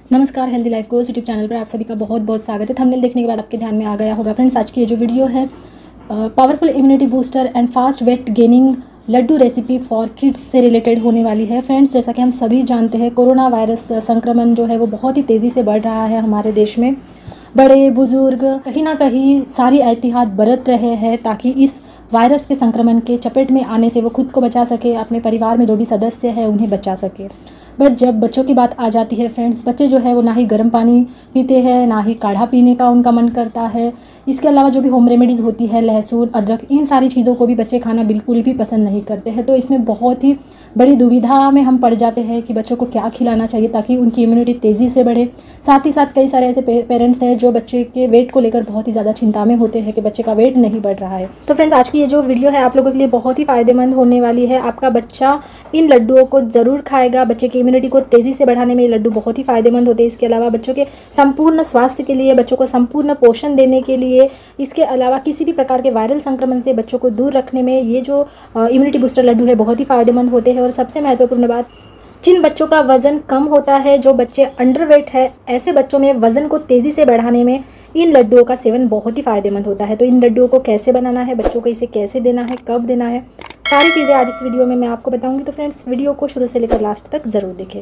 नमस्कार, healthy life goals YouTube channel पर आप सभी का बहुत बहुत स्वागत है। थंबनेल देखने के बाद आपके ध्यान में आ गया होगा फ्रेंड्स, आज की ये जो वीडियो है powerful immunity booster and fast weight gaining laddu recipe for kids से रिलेटेड होने वाली है। फ्रेंड्स, जैसा कि हम सभी जानते हैं, कोरोना वायरस संक्रमण जो है वो बहुत ही तेज़ी से बढ़ रहा है हमारे देश में। बड़े बुजुर्ग कहीं ना कहीं सारी एहतियात बरत रहे हैं ताकि इस वायरस के संक्रमण के चपेट में आने से वो खुद को बचा सके, अपने परिवार में जो भी सदस्य है उन्हें बचा सके। बट जब बच्चों की बात आ जाती है फ्रेंड्स, बच्चे जो है वो ना ही गर्म पानी पीते हैं, ना ही काढ़ा पीने का उनका मन करता है। इसके अलावा जो भी होम रेमेडीज़ होती है, लहसुन, अदरक, इन सारी चीज़ों को भी बच्चे खाना बिल्कुल भी पसंद नहीं करते हैं। तो इसमें बहुत ही बड़ी दुविधा में हम पड़ जाते हैं कि बच्चों को क्या खिलाना चाहिए ताकि उनकी इम्यूनिटी तेज़ी से बढ़े। साथ ही साथ कई सारे ऐसे पेरेंट्स हैं जो बच्चे के वेट को लेकर बहुत ही ज़्यादा चिंता में होते हैं कि बच्चे का वेट नहीं बढ़ रहा है। तो फ्रेंड्स, आज की ये जो वीडियो है आप लोगों के लिए बहुत ही फ़ायदेमंद होने वाली है। आपका बच्चा इन लड्डुओं को ज़रूर खाएगा। बच्चे की इम्यूनिटी को तेज़ी से बढ़ाने में ये लड्डू बहुत ही फ़ायदेमंद होते हैं। इसके अलावा बच्चों के संपूर्ण स्वास्थ्य के लिए, बच्चों को संपूर्ण पोषण देने के लिए, इसके अलावा किसी भी प्रकार के वायरल संक्रमण से बच्चों को दूर रखने में ये जो इम्यूनिटी बूस्टर लड्डू है बहुत ही फ़ायदेमंद होते हैं। और सबसे महत्वपूर्ण बात, जिन बच्चों का वज़न कम होता है, जो बच्चे अंडरवेट है, ऐसे बच्चों में वज़न को तेज़ी से बढ़ाने में इन लड्डुओं का सेवन बहुत ही फ़ायदेमंद होता है। तो इन लड्डुओं को कैसे बनाना है, बच्चों को इसे कैसे देना है, कब देना है, सारी चीज़ें आज इस वीडियो में मैं आपको बताऊंगी। तो फ्रेंड्स, वीडियो को शुरू से लेकर लास्ट तक ज़रूर देखें।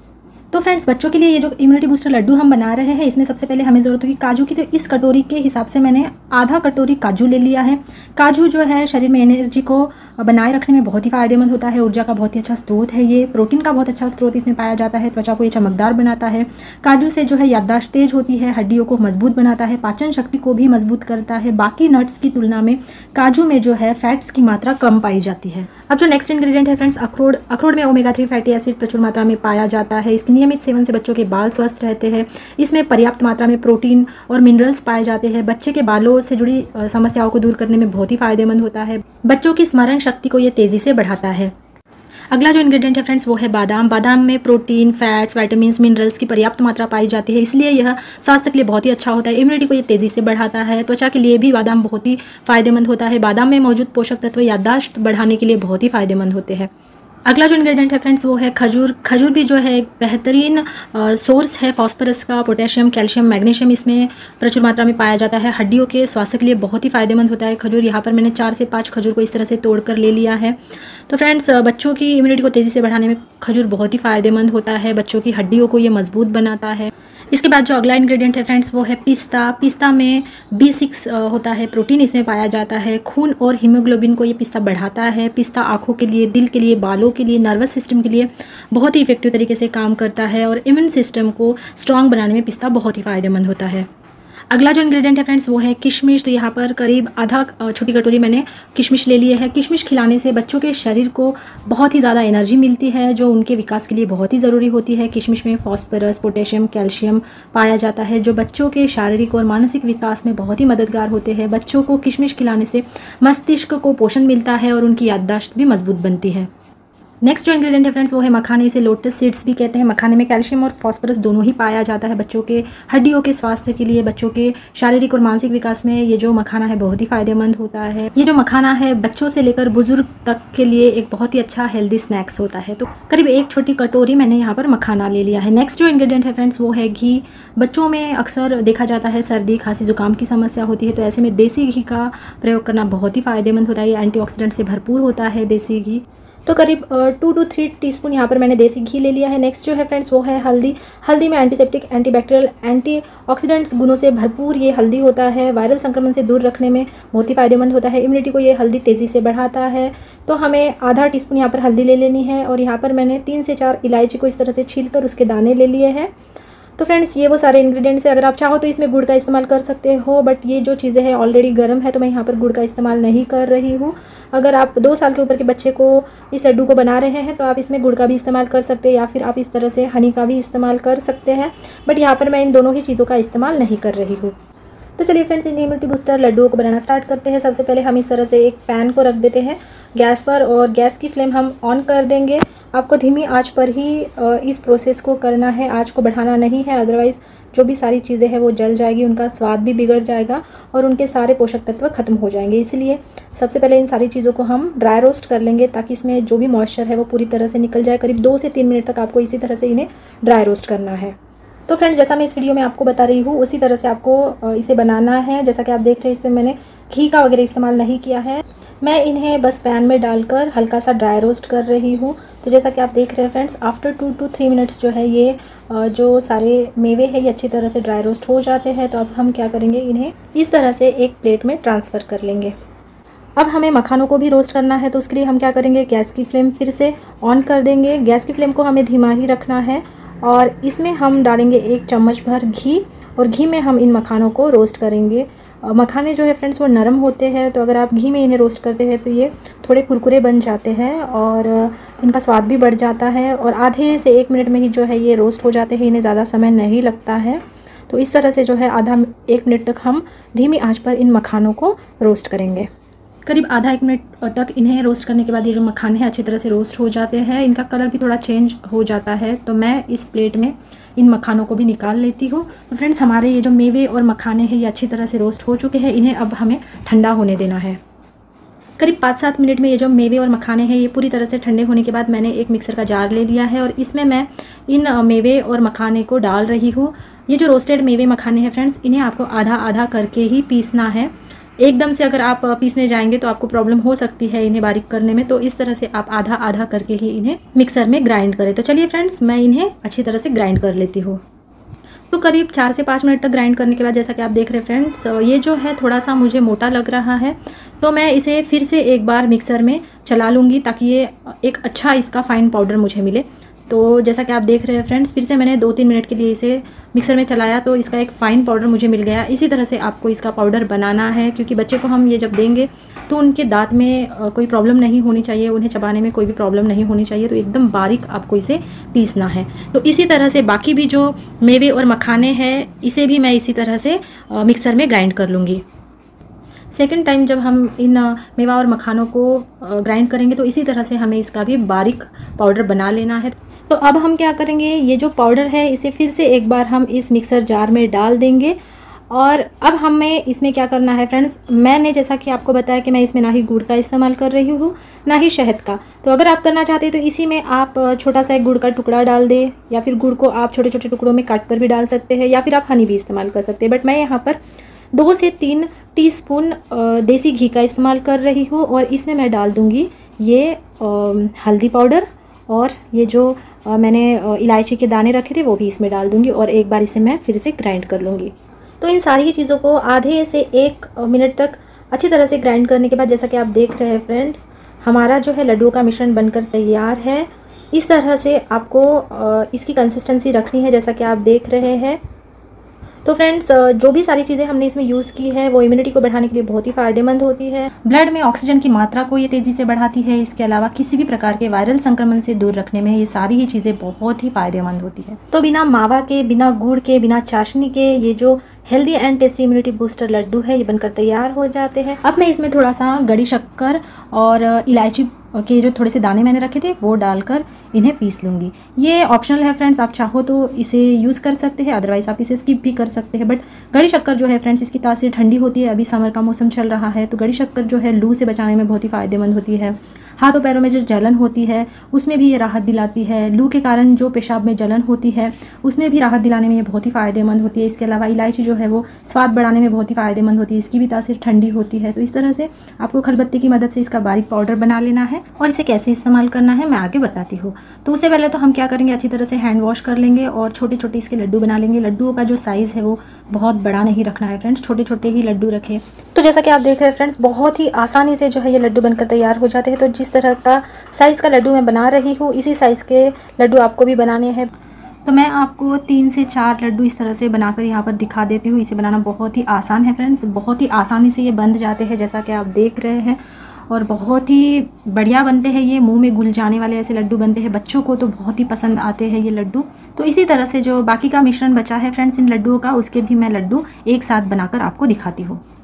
तो फ्रेंड्स, बच्चों के लिए ये जो इम्यूनिटी बूस्टर लड्डू हम बना रहे हैं, इसमें सबसे पहले हमें ज़रूरत होगी काजू की। तो इस कटोरी के हिसाब से मैंने आधा कटोरी काजू ले लिया है। काजू जो है शरीर में एनर्जी को बनाए रखने में बहुत ही फ़ायदेमंद होता है, ऊर्जा का बहुत ही अच्छा स्रोत है ये, प्रोटीन का बहुत अच्छा स्रोत इसमें पाया जाता है, त्वचा को ये चमकदार बनाता है। काजू से जो है याददाश्त तेज होती है, हड्डियों को मजबूत बनाता है, पाचन शक्ति को भी मजबूत करता है। बाकी नट्स की तुलना में काजू में जो है फैट्स की मात्रा कम पाई जाती है। अब जो नेक्स्ट इंग्रेडिएंट है फ्रेंड्स, अखरोट। अखरोट में ओमेगा 3 फैटी एसिड प्रचुर मात्रा में पाया जाता है। इसके नियमित सेवन से बच्चों के बाल स्वस्थ रहते हैं। इसमें पर्याप्त मात्रा में प्रोटीन और मिनरल्स पाए जाते हैं। बच्चे के बालों से जुड़ी समस्याओं को दूर करने में बहुत ही फायदेमंद होता है। बच्चों की स्मरण शक्ति को ये तेज़ी से बढ़ाता है। अगला जो इंग्रेडिएंट है फ्रेंड्स वो है बादाम। बादाम में प्रोटीन, फैट्स, विटामिन्स, मिनरल्स की पर्याप्त मात्रा पाई जाती है, इसलिए यह स्वास्थ्य के लिए बहुत ही अच्छा होता है। इम्यूनिटी को ये तेज़ी से बढ़ाता है। त्वचा के लिए भी बादाम बहुत ही फायदेमंद होता है। बादाम में मौजूद पोषक तत्व याददाश्त बढ़ाने के लिए बहुत ही फायदेमंद होते हैं। अगला जो इंग्रेडिएंट है फ्रेंड्स वो है खजूर। खजूर भी जो है एक बेहतरीन सोर्स है फॉस्फोरस का, पोटेशियम, कैल्शियम, मैग्नीशियम इसमें प्रचुर मात्रा में पाया जाता है। हड्डियों के स्वास्थ्य के लिए बहुत ही फायदेमंद होता है खजूर। यहाँ पर मैंने 4 से 5 खजूर को इस तरह से तोड़ कर ले लिया है। तो फ्रेंड्स, बच्चों की इम्यूनिटी को तेज़ी से बढ़ाने में खजूर बहुत ही फायदेमंद होता है। बच्चों की हड्डियों को ये मजबूत बनाता है। इसके बाद जो अगला इंग्रेडिएंट है फ्रेंड्स वो है पिस्ता। पिस्ता में B6 होता है, प्रोटीन इसमें पाया जाता है। खून और हीमोग्लोबिन को ये पिस्ता बढ़ाता है। पिस्ता आँखों के लिए, दिल के लिए, बालों के लिए, नर्वस सिस्टम के लिए बहुत ही इफेक्टिव तरीके से काम करता है और इम्यून सिस्टम को स्ट्रॉन्ग बनाने में पिस्ता बहुत ही फायदेमंद होता है। अगला जो इंग्रेडिएंट है फ्रेंड्स वो है किशमिश। तो यहाँ पर करीब आधा छोटी कटोरी मैंने किशमिश ले लिए है। किशमिश खिलाने से बच्चों के शरीर को बहुत ही ज़्यादा एनर्जी मिलती है जो उनके विकास के लिए बहुत ही ज़रूरी होती है। किशमिश में फॉस्फोरस, पोटेशियम, कैल्शियम पाया जाता है जो बच्चों के शारीरिक और मानसिक विकास में बहुत ही मददगार होते हैं। बच्चों को किशमिश खिलाने से मस्तिष्क को पोषण मिलता है और उनकी याददाश्त भी मजबूत बनती है। नेक्स्ट जो इंग्रेडिएंट है फ्रेंड्स वो है मखाने। इसे लोटस सीड्स भी कहते हैं। मखाने में कैल्शियम और फॉस्फोरस दोनों ही पाया जाता है। बच्चों के हड्डियों के स्वास्थ्य के लिए, बच्चों के शारीरिक और मानसिक विकास में ये जो मखाना है बहुत ही फायदेमंद होता है। ये जो मखाना है बच्चों से लेकर बुजुर्ग तक के लिए एक बहुत ही अच्छा हेल्दी स्नैक्स होता है। तो करीब 1 छोटी कटोरी मैंने यहाँ पर मखाना ले लिया है। नेक्स्ट जो इंग्रेडिएंट है फ्रेंड्स वो है घी। बच्चों में अक्सर देखा जाता है सर्दी, खांसी, जुकाम की समस्या होती है, तो ऐसे में देसी घी का प्रयोग करना बहुत ही फायदेमंद होता है। ये एंटीऑक्सीडेंट से भरपूर होता है देसी घी। तो करीब 2 to 3 टीस्पून यहाँ पर मैंने देसी घी ले लिया है। नेक्स्ट जो है फ्रेंड्स वो है हल्दी। हल्दी में एंटीसेप्टिक, एंटीबैक्टीरियल, एंटीऑक्सीडेंट्स गुणों से भरपूर ये हल्दी होता है। वायरल संक्रमण से दूर रखने में बहुत ही फायदेमंद होता है। इम्यूनिटी को ये हल्दी तेज़ी से बढ़ाता है। तो हमें आधा टीस्पून यहाँ पर हल्दी ले लेनी है और यहाँ पर मैंने 3 से 4 इलायची को इस तरह से छील कर उसके दाने ले लिए हैं। तो फ्रेंड्स, ये वो सारे इंग्रेडिएंट्स है। अगर आप चाहो तो इसमें गुड़ का इस्तेमाल कर सकते हो, बट ये जो चीज़ें हैं ऑलरेडी गर्म है तो मैं यहाँ पर गुड़ का इस्तेमाल नहीं कर रही हूँ। अगर आप 2 साल के ऊपर के बच्चे को इस लड्डू को बना रहे हैं तो आप इसमें गुड़ का भी इस्तेमाल कर सकते हैं या फिर आप इस तरह से हनी का भी इस्तेमाल कर सकते हैं, बट यहाँ पर मैं इन दोनों ही चीज़ों का इस्तेमाल नहीं कर रही हूँ। तो चलिए फ्रेंड्स, इन इम्यूनिटी बूस्टर लड्डुओं को बनाना स्टार्ट करते हैं। सबसे पहले हम इस तरह से एक पैन को रख देते हैं गैस पर और गैस की फ्लेम हम ऑन कर देंगे। आपको धीमी आंच पर ही इस प्रोसेस को करना है, आंच को बढ़ाना नहीं है, अदरवाइज़ जो भी सारी चीज़ें हैं वो जल जाएगी, उनका स्वाद भी बिगड़ जाएगा और उनके सारे पोषक तत्व खत्म हो जाएंगे। इसलिए सबसे पहले इन सारी चीज़ों को हम ड्राई रोस्ट कर लेंगे ताकि इसमें जो भी मॉइस्चर है वो पूरी तरह से निकल जाए। करीब 2 से 3 मिनट तक आपको इसी तरह से इन्हें ड्राई रोस्ट करना है। तो फ्रेंड्स जैसा मैं इस वीडियो में आपको बता रही हूँ उसी तरह से आपको इसे बनाना है। जैसा कि आप देख रहे हैं इसमें मैंने घी का वगैरह इस्तेमाल नहीं किया है। मैं इन्हें बस पैन में डालकर हल्का सा ड्राई रोस्ट कर रही हूँ। तो जैसा कि आप देख रहे हैं फ्रेंड्स, आफ्टर 2 to 3 मिनट्स जो है ये जो सारे मेवे हैं ये अच्छी तरह से ड्राई रोस्ट हो जाते हैं। तो अब हम क्या करेंगे, इन्हें इस तरह से एक प्लेट में ट्रांसफ़र कर लेंगे। अब हमें मखानों को भी रोस्ट करना है, तो उसके लिए हम क्या करेंगे, गैस की फ्लेम फिर से ऑन कर देंगे। गैस की फ्लेम को हमें धीमा ही रखना है और इसमें हम डालेंगे 1 चम्मच भर घी और घी में हम इन मखानों को रोस्ट करेंगे। मखाने जो है फ्रेंड्स वो नरम होते हैं, तो अगर आप घी में इन्हें रोस्ट करते हैं तो ये थोड़े कुरकुरे बन जाते हैं और इनका स्वाद भी बढ़ जाता है और आधे से 1 मिनट में ही जो है ये रोस्ट हो जाते हैं, इन्हें ज़्यादा समय नहीं लगता है। तो इस तरह से जो है आधा 1 मिनट तक हम धीमी आंच पर इन मखानों को रोस्ट करेंगे। करीब आधा 1 मिनट तक इन्हें रोस्ट करने के बाद ये जो मखाने हैं अच्छी तरह से रोस्ट हो जाते हैं। इनका कलर भी थोड़ा चेंज हो जाता है, तो मैं इस प्लेट में इन मखानों को भी निकाल लेती हूँ। तो फ्रेंड्स हमारे ये जो मेवे और मखाने हैं ये अच्छी तरह से रोस्ट हो चुके हैं। इन्हें अब हमें ठंडा होने देना है। करीब 5-7 मिनट में ये जो मेवे और मखाने हैं ये पूरी तरह से ठंडे होने के बाद मैंने एक मिक्सर का जार ले लिया है और इसमें मैं इन मेवे और मखाने को डाल रही हूँ। ये जो रोस्टेड मेवे मखाने हैं फ्रेंड्स, इन्हें आपको आधा आधा करके ही पीसना है। एकदम से अगर आप पीसने जाएंगे तो आपको प्रॉब्लम हो सकती है इन्हें बारीक करने में, तो इस तरह से आप आधा आधा करके ही इन्हें मिक्सर में ग्राइंड करें। तो चलिए फ्रेंड्स मैं इन्हें अच्छी तरह से ग्राइंड कर लेती हूँ। तो करीब 4 से 5 मिनट तक ग्राइंड करने के बाद जैसा कि आप देख रहे हैं फ्रेंड्स, ये जो है थोड़ा सा मुझे मोटा लग रहा है, तो मैं इसे फिर से एक बार मिक्सर में चला लूँगी ताकि ये एक अच्छा इसका फाइन पाउडर मुझे मिले। तो जैसा कि आप देख रहे हैं फ्रेंड्स, फिर से मैंने 2-3 मिनट के लिए इसे मिक्सर में चलाया तो इसका एक फ़ाइन पाउडर मुझे मिल गया। इसी तरह से आपको इसका पाउडर बनाना है, क्योंकि बच्चे को हम ये जब देंगे तो उनके दांत में कोई प्रॉब्लम नहीं होनी चाहिए, उन्हें चबाने में कोई भी प्रॉब्लम नहीं होनी चाहिए। तो एकदम बारीक आपको इसे पीसना है। तो इसी तरह से बाकी भी जो मेवे और मखाने हैं इसे भी मैं इसी तरह से मिक्सर में ग्राइंड कर लूँगी। सेकंड टाइम जब हम इन मेवा और मखानों को ग्राइंड करेंगे तो इसी तरह से हमें इसका भी बारीक पाउडर बना लेना है। तो अब हम क्या करेंगे, ये जो पाउडर है इसे फिर से एक बार हम इस मिक्सर जार में डाल देंगे। और अब हमें इसमें क्या करना है फ्रेंड्स, मैंने जैसा कि आपको बताया कि मैं इसमें ना ही गुड़ का इस्तेमाल कर रही हूँ ना ही शहद का। तो अगर आप करना चाहते हैं तो इसी में आप छोटा सा एक गुड़ का टुकड़ा डाल दें, या फिर गुड़ को आप छोटे छोटे टुकड़ों में काट कर भी डाल सकते हैं, या फिर आप हनी भी इस्तेमाल कर सकते हैं। बट मैं यहाँ पर 2 से 3 टीस्पून देसी घी का इस्तेमाल कर रही हूँ और इसमें मैं डाल दूँगी ये हल्दी पाउडर और ये जो मैंने इलायची के दाने रखे थे वो भी इसमें डाल दूँगी और एक बार इसे मैं फिर से ग्राइंड कर लूँगी। तो इन सारी चीज़ों को आधे से 1 मिनट तक अच्छी तरह से ग्राइंड करने के बाद जैसा कि आप देख रहे हैं फ्रेंड्स, हमारा जो है लड्डू का मिश्रण बनकर तैयार है। इस तरह से आपको इसकी कंसिस्टेंसी रखनी है जैसा कि आप देख रहे हैं। तो फ्रेंड्स जो भी सारी चीज़ें हमने इसमें यूज़ की है वो इम्यूनिटी को बढ़ाने के लिए बहुत ही फ़ायदेमंद होती है। ब्लड में ऑक्सीजन की मात्रा को ये तेज़ी से बढ़ाती है। इसके अलावा किसी भी प्रकार के वायरल संक्रमण से दूर रखने में ये सारी ही चीज़ें बहुत ही फ़ायदेमंद होती है। तो बिना मावा के, बिना गुड़ के, बिना चाशनी के ये जो healthy and tasty immunity booster लड्डू है ये बनकर तैयार हो जाते हैं। अब मैं इसमें थोड़ा सा गड़ी शक्कर और इलायची के जो थोड़े से दाने मैंने रखे थे वो डालकर इन्हें पीस लूँगी। ये ऑप्शनल है फ्रेंड्स, आप चाहो तो इसे यूज़ कर सकते हैं, अदरवाइज़ आप इसे स्किप भी कर सकते हैं। बट गड़ी शक्कर जो है फ्रेंड्स इसकी तासीर ठंडी होती है। अभी समर का मौसम चल रहा है तो गड़ी शक्कर जो है लू से बचाने में बहुत ही फ़ायदेमंद होती है। हाथों पैरों में जो जलन होती है उसमें भी ये राहत दिलाती है। लू के कारण जो पेशाब में जलन होती है उसमें भी राहत दिलाने में ये बहुत ही फ़ायदेमंद होती है। इसके अलावा इलायची जो है वो स्वाद बढ़ाने में बहुत ही फ़ायदेमंद होती है, इसकी भी तासीर ठंडी होती है। तो इस तरह से आपको खलबत्ती की मदद से इसका बारीक पाउडर बना लेना है और इसे कैसे इस्तेमाल करना है मैं आगे बताती हूँ। तो उससे पहले तो हम क्या करेंगे, अच्छी तरह से हैंड वॉश कर लेंगे और छोटे छोटे इसके लड्डू बना लेंगे। लड्डुओं का जो साइज़ है वो बहुत बड़ा नहीं रखना है फ्रेंड्स, छोटे छोटे ही लड्डू रखें। तो जैसा कि आप देख रहे हैं फ्रेंड्स, बहुत ही आसानी से जो है ये लड्डू बनकर तैयार हो जाते हैं। तो जिस तरह का साइज़ का लड्डू मैं बना रही हूँ इसी साइज़ के लड्डू आपको भी बनाने हैं। तो मैं आपको 3 से 4 लड्डू इस तरह से बनाकर यहाँ पर दिखा देती हूँ। इसे बनाना बहुत ही आसान है फ्रेंड्स, बहुत ही आसानी से ये बन जाते हैं जैसा कि आप देख रहे हैं और बहुत ही बढ़िया बनते हैं। ये मुंह में घुल जाने वाले ऐसे लड्डू बनते हैं, बच्चों को तो बहुत ही पसंद आते हैं ये लड्डू। तो इसी तरह से जो बाकी का मिश्रण बचा है फ्रेंड्स इन लड्डुओं का, उसके भी मैं लड्डू एक साथ बनाकर आपको दिखाती हूँ।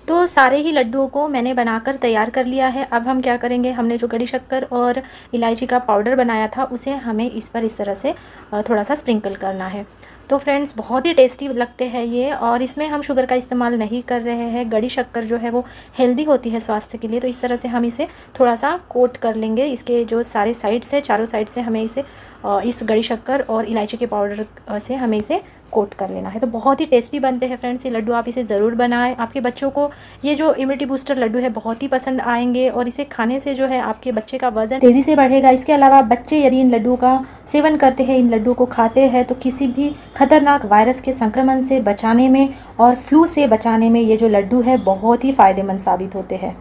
तो सारे ही लड्डुओं को मैंने बनाकर तैयार कर लिया है। अब हम क्या करेंगे, हमने जो खड़ी शक्कर और इलायची का पाउडर बनाया था उसे हमें इस पर इस तरह से थोड़ा सा स्प्रिंकल करना है। तो फ्रेंड्स बहुत ही टेस्टी लगते हैं ये, और इसमें हम शुगर का इस्तेमाल नहीं कर रहे हैं। गड़ी शक्कर जो है वो हेल्दी होती है स्वास्थ्य के लिए, तो इस तरह से हम इसे थोड़ा सा कोट कर लेंगे। इसके जो सारे साइड्स है, चारों साइड से हमें इसे इस गड़ी शक्कर और इलायची के पाउडर से हमें इसे कोट कर लेना है। तो बहुत ही टेस्टी बनते हैं फ्रेंड्स ये लड्डू, आप इसे ज़रूर बनाएं। आपके बच्चों को ये जो इम्यूनिटी बूस्टर लड्डू है बहुत ही पसंद आएंगे, और इसे खाने से जो है आपके बच्चे का वज़न तेज़ी से बढ़ेगा। इसके अलावा बच्चे यदि इन लड्डुओं का सेवन करते हैं, इन लड्डुओं को खाते हैं, तो किसी भी खतरनाक वायरस के संक्रमण से बचाने में और फ्लू से बचाने में ये जो लड्डू है बहुत ही फ़ायदेमंद साबित होते हैं।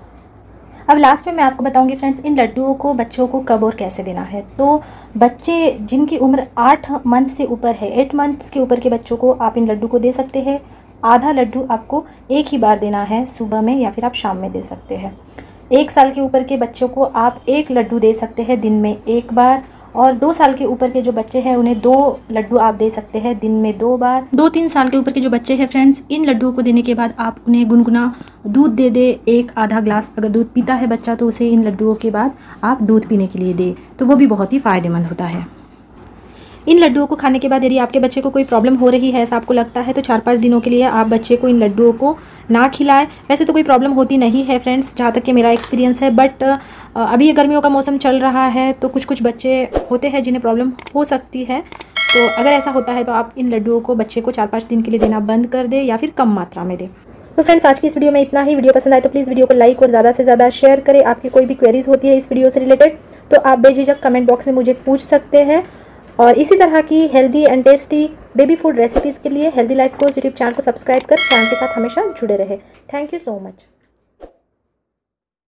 अब लास्ट में मैं आपको बताऊंगी फ्रेंड्स, इन लड्डुओं को बच्चों को कब और कैसे देना है। तो बच्चे जिनकी उम्र 8 मंथ से ऊपर है, 8 मंथ्स के ऊपर के बच्चों को आप इन लड्डू को दे सकते हैं। आधा लड्डू आपको एक ही बार देना है, सुबह में या फिर आप शाम में दे सकते हैं। 1 साल के ऊपर के बच्चों को आप 1 लड्डू दे सकते हैं दिन में 1 बार, और 2 साल के ऊपर के जो बच्चे हैं उन्हें 2 लड्डू आप दे सकते हैं दिन में 2 बार। 2-3 साल के ऊपर के जो बच्चे हैं फ्रेंड्स, इन लड्डुओं को देने के बाद आप उन्हें गुनगुना दूध दे दे, 1 आधा ग्लास अगर दूध पीता है बच्चा तो उसे इन लड्डुओं के बाद आप दूध पीने के लिए दे, तो वो भी बहुत ही फ़ायदेमंद होता है। इन लड्डुओं को खाने के बाद यदि आपके बच्चे को कोई प्रॉब्लम हो रही है, ऐसा आपको लगता है, तो 4-5 दिनों के लिए आप बच्चे को इन लड्डुओं को ना खिलाएं। वैसे तो कोई प्रॉब्लम होती नहीं है फ्रेंड्स, जहाँ तक कि मेरा एक्सपीरियंस है, बट अभी ये गर्मियों का मौसम चल रहा है तो कुछ बच्चे होते हैं जिन्हें प्रॉब्लम हो सकती है। तो अगर ऐसा होता है तो आप इन लड्डुओं को बच्चे को 4-5 दिन के लिए देना बंद कर दें या फिर कम मात्रा में दें। तो फ्रेंड्स आज की इस वीडियो में इतना ही। वीडियो पसंद आए तो प्लीज़ वीडियो को लाइक और ज़्यादा से ज़्यादा शेयर करें। आपकी कोई भी क्वेरीज होती है इस वीडियो से रिलेटेड तो आप बेझिझक कमेंट बॉक्स में मुझे पूछ सकते हैं, और इसी तरह की healthy and tasty baby food recipes के लिए healthy life coach YouTube channel को सब्सक्राइब कर चैनल के साथ हमेशा जुड़े रहे। Thank you so much.